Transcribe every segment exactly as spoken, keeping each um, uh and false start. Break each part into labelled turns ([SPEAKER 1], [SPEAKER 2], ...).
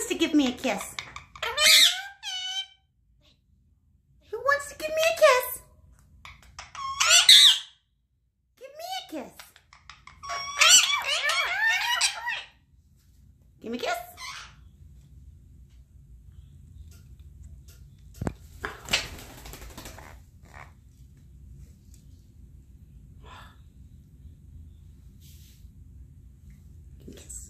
[SPEAKER 1] wants to give me a kiss? Who wants to give me a kiss? Give me a kiss. Give me a kiss. Kiss.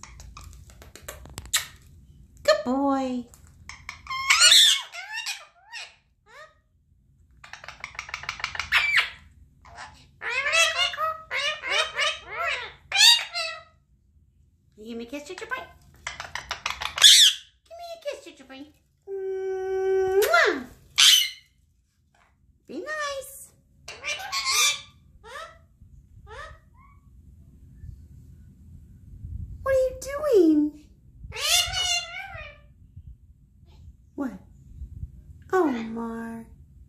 [SPEAKER 1] Good boy. You give me a kiss, Chicha Boy? Give me a kiss, Chicha Boy. Mwah. Be nice. What are you doing? What? Oh, Mar.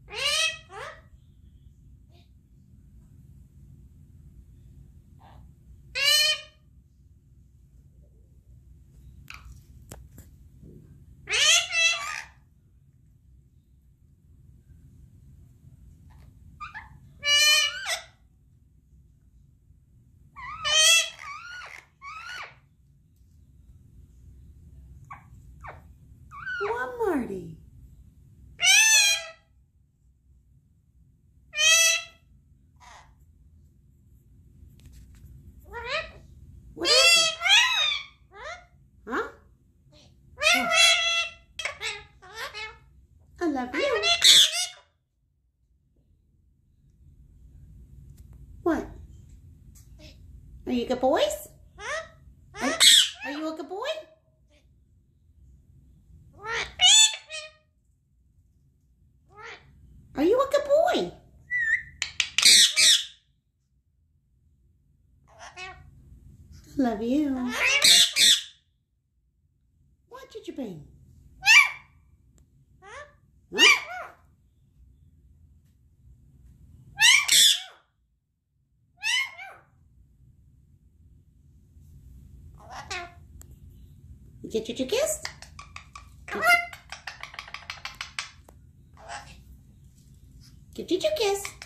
[SPEAKER 1] What, Marty? What is it? Huh? What? I love you. What? Are you good boys? Are, are you a good boy? Are you a good boy? Love you. What did you bring? Huh? You get your kiss? Get your kiss.